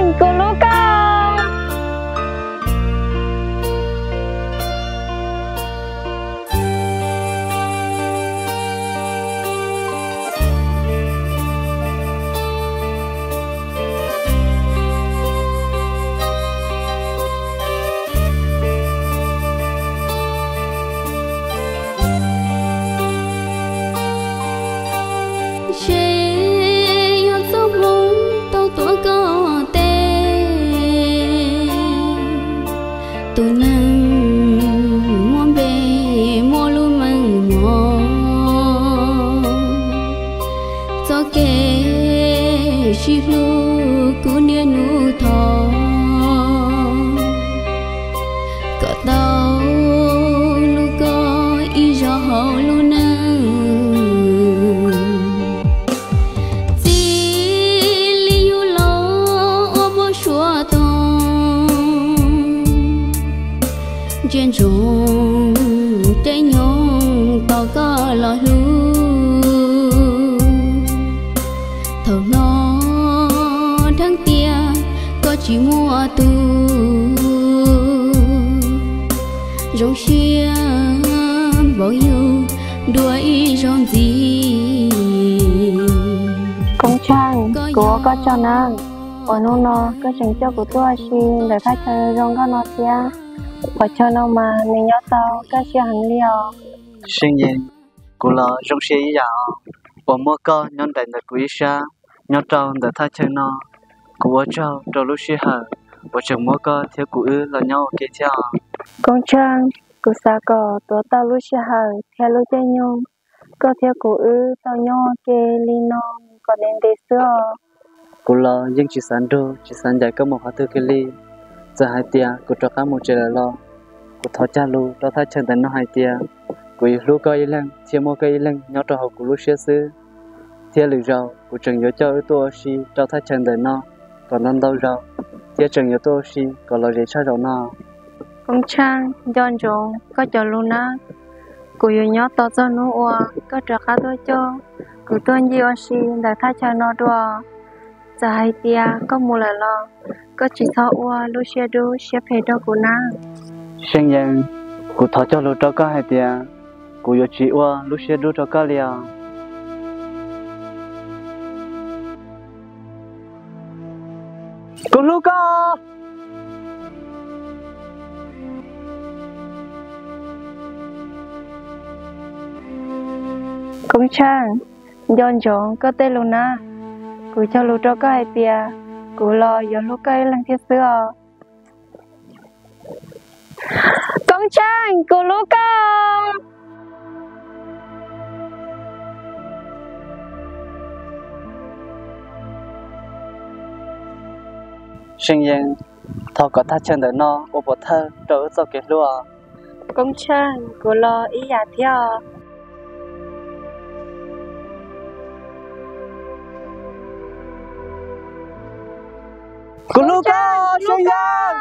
trang của lũ con. tu nang mua bề mua luôn mang mò cho kẻ chỉ lu cứ nia nu thò có tao lu có ý cho họ lu nang chuyện trùng trái nhung tao có lo lu thầu nó tháng tia có chỉ mua tu rong xia bao nhiêu đuổi rong gì Công trang của có cho nàng ở nô nó có chẳng cho của tôi xin để phát cho rong có nó tia và cho nó mà mình nhớ tao các chị hành liều sinh nhiên cô là trong xe ý giả ở mua co nhân đại được quý xa nhớ trâu để thay chơi nó của trâu trâu lúc xe hở và chừng mua co theo cụ ư là nhau kế theo Công trang của xa cỏ tổ tao lúc xe hở theo lúc chơi nhung có theo cụ ư tao nhau kế li nó có đến để xưa cô là nhưng chỉ sản giải có một hóa thư cái ly giờ hai tia cô cho cá một chơi là lo cô thọ cha lu đó thay chân nó hai tia cô lu coi ý lăng thiên mua coi ý lăng nhớ cho học cô lu xe sư thiên lử rau cô chừng nhớ cho tôi xí cho thay chân nó còn năm đâu rau thiên chừng nhớ tôi xí còn lo gì cho rau nó Công trang dọn dọn có cho luôn á cô yêu nhớ tao cho nó qua có cho cá tôi cho cô tuân gì ở xí để thay cho nó đùa giờ hai tia có mua là lo có chỉ thọ qua lúc xe đu xe phải đâu của na sinh nhiên cô thọ cho lu cho cá hai tia cô yêu chị qua lúc xe đu cho cá liao cô lu co Công trang dọn dọn có tên luôn na cô cho lu cho cái tia cô lo giờ lúc cái lần thứ xưa Công trang cô lu con sinh nhiên thọ có thay chân nó ô bột thơ trở cho cái lúa Công trang cô lo ý giả theo cô lu co sinh nhiên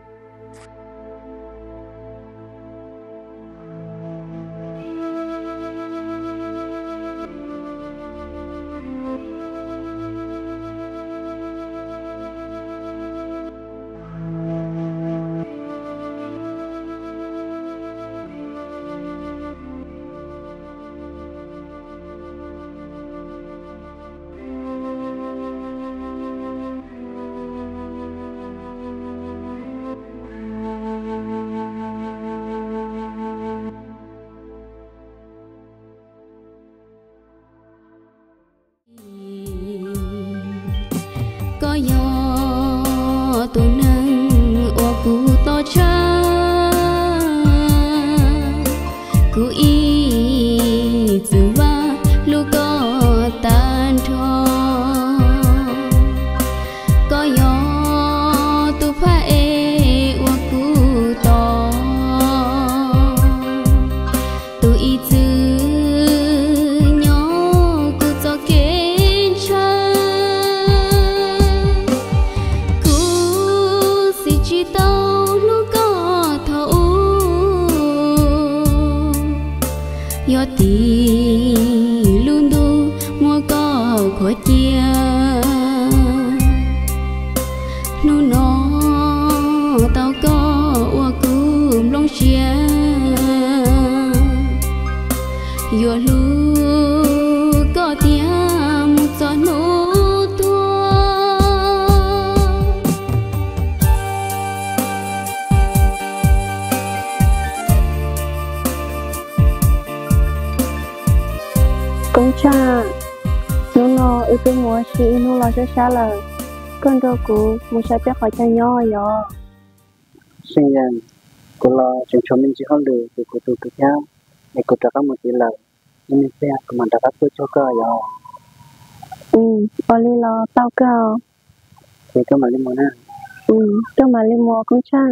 có gió tu nắng ô cụ to cha cụ y từ ba lu có tan thọ có gió tu pha e ô cụ to tu y từ yo ti luôn du mua có khó chia yo lu có tiếng một giọt nô tua cũng cha nó ưu tiên mua xí nó lo cho xa lời con đồ cũ mua xe biết khỏi cho nhỏ nhỏ sinh nhân cô lo chúng cho mình chỉ hơn được từ cô tu kia để cô cho các một tí lời nhưng mình sẽ cũng mình đã các cô cho cơ rồi ở đây lo tao cơ thì cơ mà lên mua nè cơ mà lên mua cũng chăng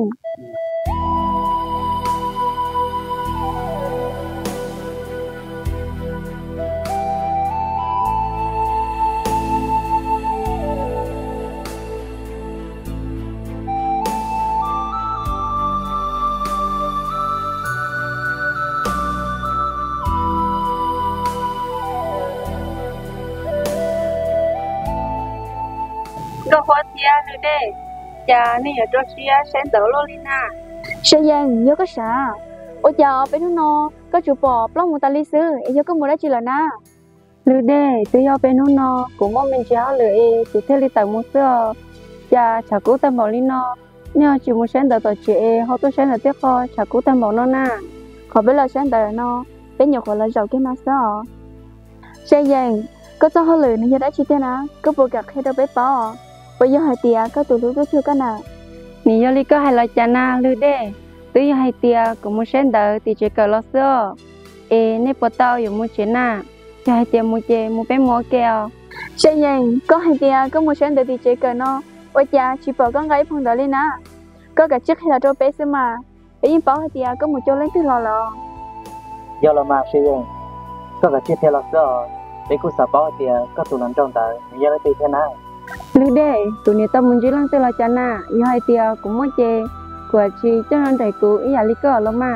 đồ hoa tia nữa đây, cha này ở trong xia sen đỡ luôn đi na. Sao vậy? Nhớ cái啥? Ôi chào, bên nó có chụp bỏ, blog một tali sư, nhớ có một đã chỉ là na. Nữa đây, tôi yêu bên nó cũng mong mình chéo lưỡi, chỉ theo lý tưởng một xưa, cha chả cố tâm bảo lên nó, nếu chỉ một sen đỡ tổ chị, họ tôi sen đỡ tiếc thôi, chả cố tâm bảo nó na. Khỏi biết là sen đỡ nó, bên nhiều khỏi là giàu cái mà sao? Sao vậy? Có cho họ lưỡi nó đã chỉ thế nào? Có bộ gặp hay đâu biết bỏ. Bây giờ hai tia có tụi tôi chưa có nào. Nì giờ lý có hay là cha na lưu đê. Tôi hai tia cũng muốn sen đỡ thì chỉ cần lo sữa. Nếu bỏ tao dùng mua chế na. Cho hai tia mua chế mua bé mua keo. Sao vậy? Có hai tia có mua sen đỡ thì chỉ cần nó. Ôi cha chỉ bỏ con gái phong đỡ lên á. Có cả chiếc hay là trâu bé xưa mà. Bây giờ bỏ hai tia có một chỗ lấy từ lò lò. giờ là mà sư vậy có cả chiếc theo là sữa để cô sợ bỏ thì có tụi lần trong tới giờ là tùy thế nào Lưu đê, tụi này tao muốn chỉ lăng tư là cha na. Giờ hai tia cũng mua chế. Của chị cho nên thầy cụ ý là lý cơ lắm mà.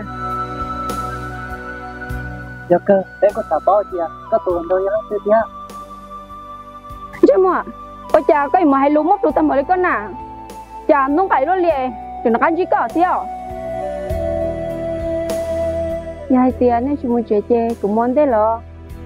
giờ cơ để cô sợ bỏ thì có tụi lần đôi giờ là tùy thế Chứ mà ôi cha có mà hay lú mốc tụi tao mới con nào cha nó phải luôn liền tụi nó ăn gì cả theo nhà hai tiền nên chúng mình chơi cũng món thế lo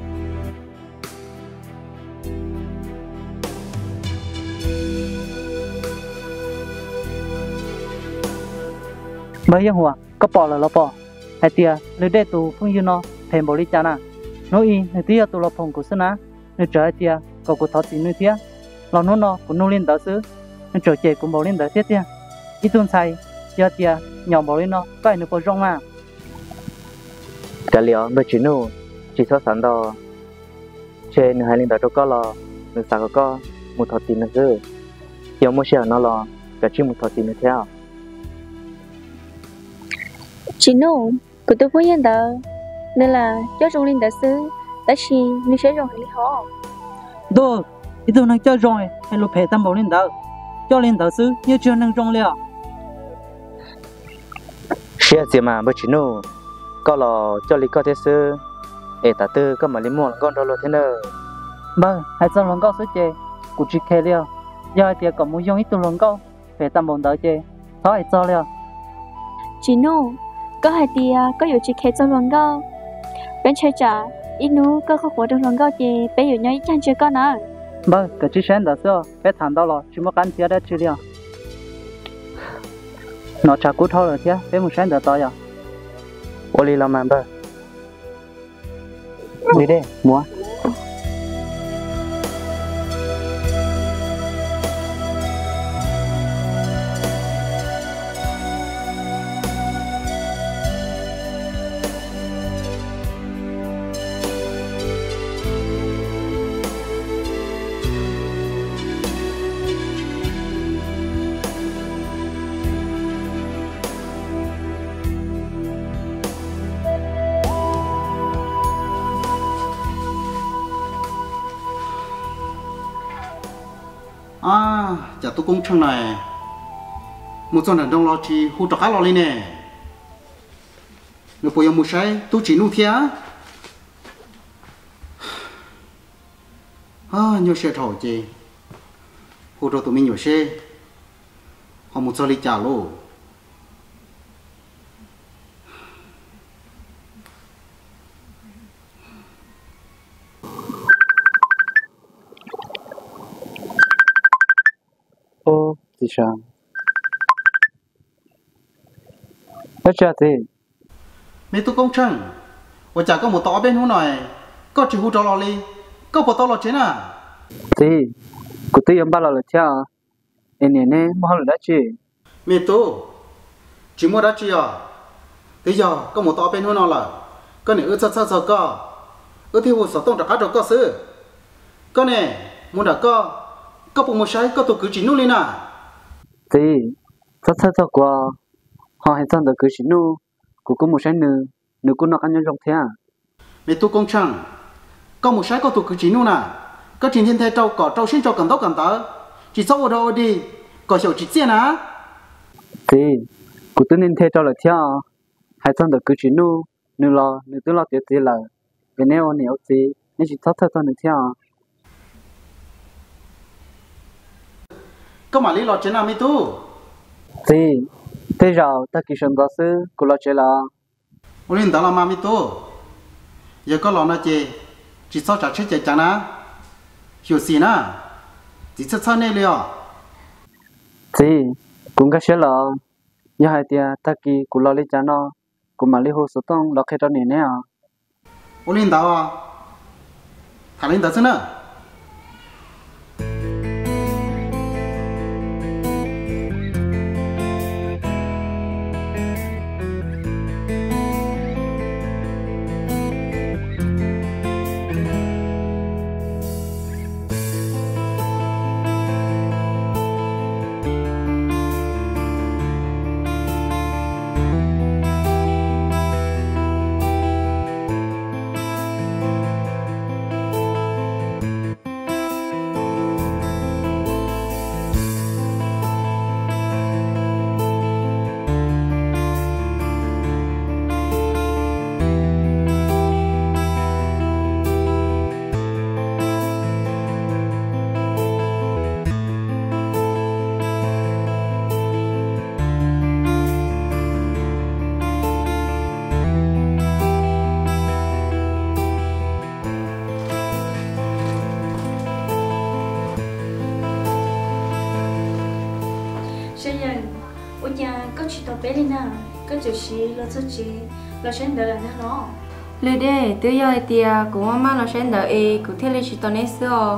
mấy giờ hùa có bỏ là lo bỏ hai tia lấy để tụ phong yêu nó thèm bỏ đi cha na nói in hai tia tụ lo phong của sơn á nếu trở hai tia cậu của thọ gì nữa tia lo nó của nô lên đỡ xứ nên trở chơi cũng bỏ lên đỡ thiết tia ít tuần sai giờ tia nhỏ bỏ lên nó phải nó có rong mà cái liệu mới chỉ nô chỉ so sánh đó chơi nữa hai lên đỡ đâu có lo nữa sao có một thọ gì nữa chứ giờ mua xe nó lo cả chỉ một thọ gì nữa theo Chị nô, của tôi có nhận đỡ. Nên là cho trong linh đỡ sư. Tại vì mình sẽ rồi lý họ. đồ ít tuần năng chơi rồi hay lục hệ tam bảo lên đỡ cho lên đỡ xứ như chưa năng rong liệu xe gì mà mới chỉ nô có lo cho lý có thế sư ta tư có mà lý mua con đâu lo thế nào hãy cho lòng câu số chê cụ chỉ khe liao giờ thì có muốn dùng ít tuần lòng câu về tam bảo đỡ chê thôi cho liao Chị nô, có hai tia cóอยู่chỉ khe cho luận go. Bên chơi trả, ít nú có khổ được luận go chị béอยู่nhảy chăn chơi con à. cái chiếc xe đó sao bé thằng đó lo chỉ một căn chia đã chia liao nó trả cú thôi rồi chứ bé một xe đó to à ô li làm mà đi đi mua chả tôi cũng chẳng này một con đàn đông lo chi hú trọc cá lo lên nè nếu bây giờ một sai tôi chỉ nuôi thía nhiều xe thổi chi hú trọc tụi mình nhiều xe họ một số lý trả luôn gì sao tất cả thì mấy tu công trăng và chả có một tỏ bên hú này có chỉ hú trò lò li có bộ tao lò chế à thì cụ tôi em ba là theo em nè mua hàng đã chứ mấy tu chỉ mua đã chi à bây giờ có một tỏ bên hú nào là có này ư sát sát sao có ư thì hú sát tông trả cá trò có sư có nè muốn đã có bộ một sai có tụ cứ chỉ nuôi lên à thì thật qua họ hay thân được cứ chỉ nu cũng có một sai nữ cũng nó ăn nhau trong thế à mấy tu công trăng có một sai có tụ cứ chỉ nuôi nè có chuyện thiên thế trâu cỏ trâu xin trâu cần tóc cần tớ chỉ sau ở đâu đi có hiểu chỉ tiền á thì cũng tôi nên theo cho là theo hay thân được cứ chỉ nu nữ tôi lo tiền thì là cái nếu thì nên chỉ thật thân được theo có mà lý lo chế nào mấy tu thì thế rồi ta kỳ sinh đó sư cũng lo chế là ủa linh đó là mà mấy tu giờ có lo nó chế chỉ sau trả chết chạy chẳng á hiểu gì nè chỉ chết sau này liền thì cũng cái sẽ là như hai tia ta kỳ cũng lo lấy cho nó cũng mà lấy hồ sơ tông lo cái đó này nè ủa linh đó à thằng linh đó chứ nè bé đi nào, có chuyện gì lo chút gì, lo xem đợi là nó. Lời đây, tôi giờ thì cũng mama lo xem đợi, cũng theo lời chỉ tao nói xưa.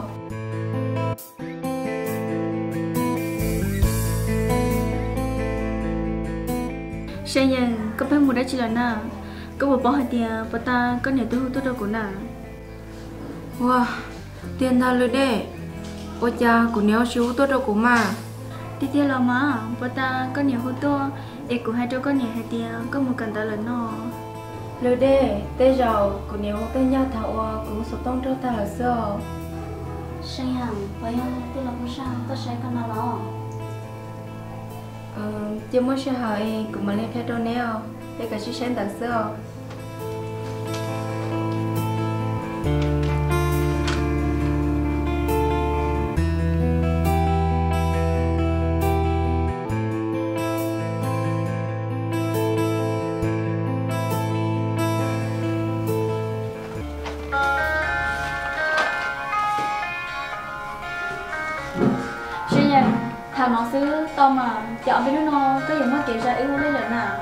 Xem nhận, có bé mua đã chỉ là nào, có một bó hạt tiền, bà ta có nhiều thứ tốt đâu của nào. Wow, tiền nào lời đây, ôi cha cũng nhiều xíu tốt đâu của mà. Tí tiền là mà, bà ta có nhiều hút to, em cũng hay cho có nhiều hạt tiền, có một cần ta là nó. Lời đây, tới giờ cũng nhiều hút tới nhau thảo, cũng số tông cho ta là xưa. Xem nhận, bây giờ tôi là không sao, tôi sẽ có nào đó. Chứ mới sẽ hỏi cũng mà lên theo đâu nè, để cả chị xem tặng xưa. Thằng nó xứ to mà chọn với nó có gì mà kể ra yêu lấy lần nào.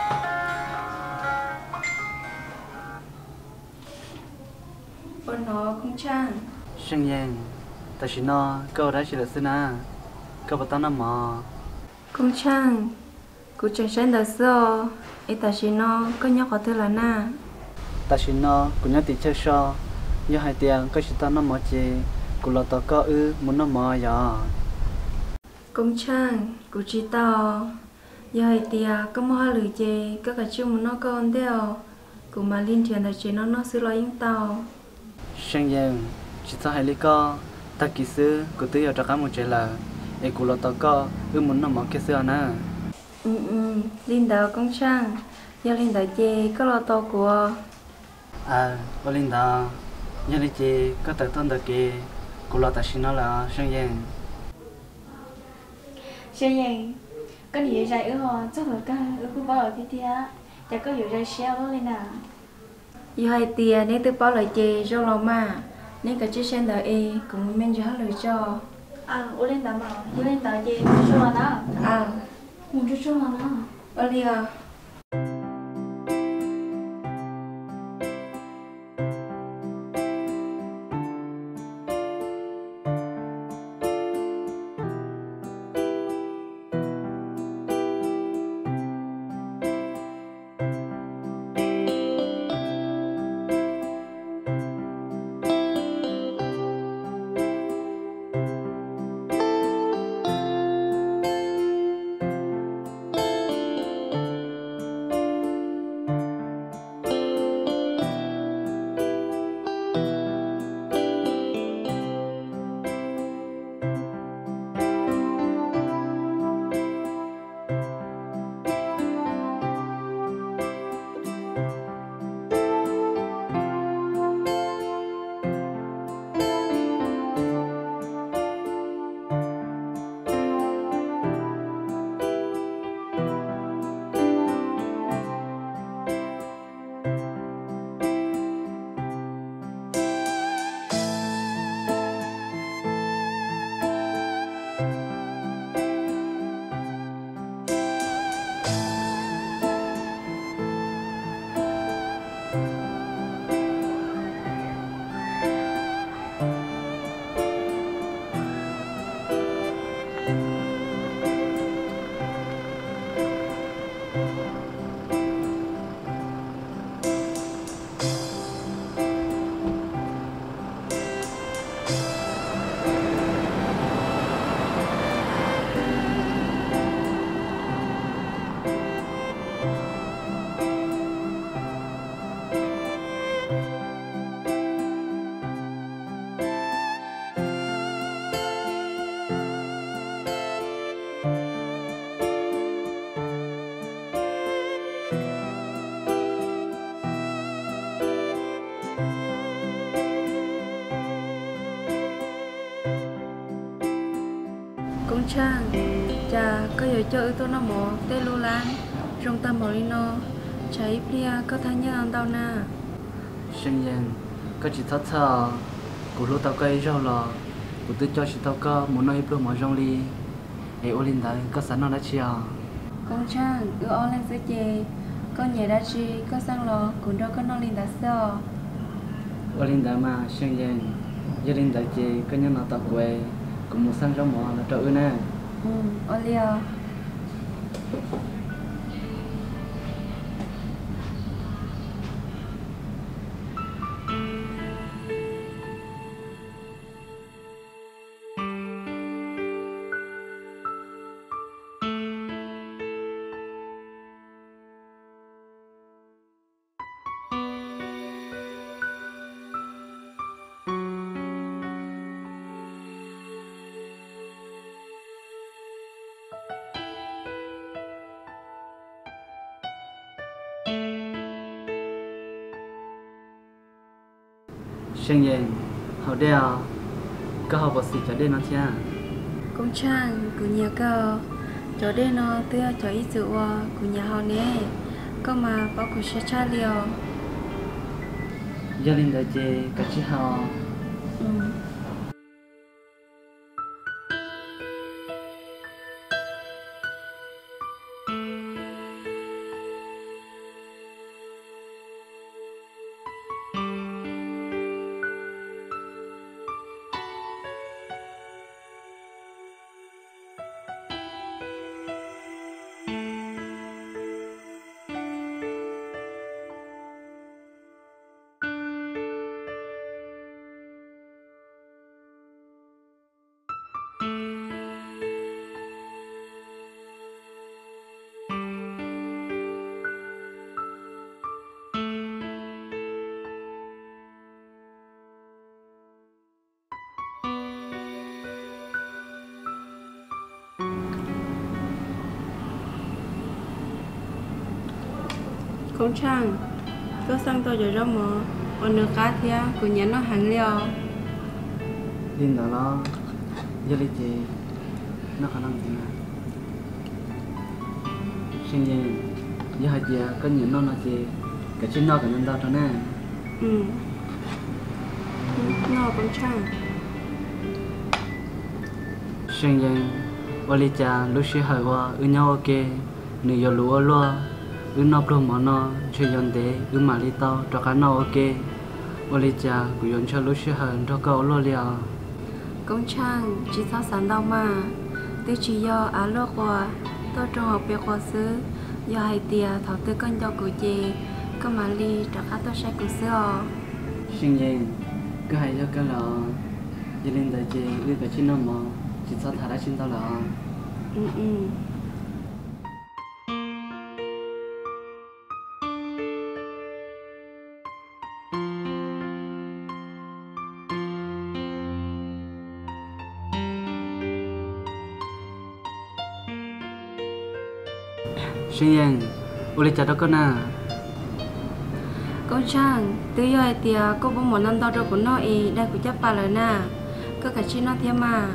Ôi nó không chán. Sinh nhiên, ta chỉ nó câu đã chỉ là xin à, câu bắt tao nằm mò. Không chán, cô chẳng xem được sao, ấy ta chỉ nó có nhóc họ thứ là na. Ta chỉ nó cũng nhớ tiền chơi so, như hai tiền có chỉ tao nằm mò gì, cũng là tao có muốn nằm mò giờ. Công trang, cô chỉ tao, giờ thì có mua lười chè, có cả chung một nó con theo, cô mà liên truyền là chế nó xử lo những tao. Sinh nhiên, chỉ tao hay lý co, ta kỹ sư, cô tự cho cả một chế là, ấy cũng là tao có muốn nằm mò cái xưa nè. Linh đạo công trang, giờ linh đạo chè có lo tao của. Có linh đạo, giờ linh chè có tài tôn được kì, cũng là ta chỉ nó là sinh nhiên. Xem nhận, có nhiều dài ở họ, chắc là có cũng bao ở thì á, chắc có nhiều dài xéo đó lên nào. Giờ hai tia nên tự bảo lời chè cho lo mà, nên cả chiếc xe đợi cũng men cho lời cho. à ô lên tạm bảo ô lên tạm gì chú mà đó à muốn chú mà đó ô đi à Công trang, chà, có giờ chơi tôi nó mỏ, tê lô lan, trong tâm mỏ lino, cháy plia có thay nhớ ăn tao na. Sinh nhiên, có chỉ thất thờ, của lũ tao cây rau lò, của tôi cho chỉ tao có muốn nói pro mỏ rong li, để ô linh đấy có sẵn nó đã chia. Công trang, ở lên sẽ chê, có nhẹ đã chi, có sang lò, cũng đâu có nó linh đã sợ. Ô linh đấy mà sinh nhiên, gia đình đấy chê có nhân nó tao quê, cũng muốn sang rau mỏ là trợ ư nè. Ô liều. Sinh nhiên, họ đeo, có họ bỏ xịt cho đen nó chứ. Công trang, của nhà cơ, chỗ đây nó tưa chỗ ít dự của nhà họ nè, có mà bảo của sẽ cha liều. Gia đình đại chế, cả chị họ. Công trang, có sang tôi rồi đó mà, còn nửa cá thì của nhà nó hàng liều. Linh đó nó, gia đình chế, nó khả năng gì nè. Sinh nhiên, gia hạt chế, có những nó chế, cả trên nó cả nhân đó cho nè. Nó công trang. sinh nhân oli cha lúc xưa hỏi qua nhau ok nữ giờ lúa lo nộp đồ món nó chơi yon để mà đi tàu cho cá nó ok oli cha của yon cho lúc xưa hỏi cho cậu lo liao công trang chỉ sao sáng đâu mà tôi chỉ do lúa qua tôi trong học việc qua xứ do hai tia thảo tư con cho cụ chị có mà đi cho cá tôi sẽ cụ xưa sinh nhân cứ hay cho cái là gia đình đại chị cái chuyện nó mà chỉ sao thả ra chuyện tao là sinh nhân uli chả đó con à con trang từ giờ thì cô bố muốn ăn đâu của nó đây cũng chấp bà rồi nè cứ cả chi nó thêm mà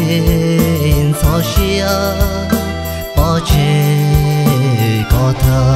có thơ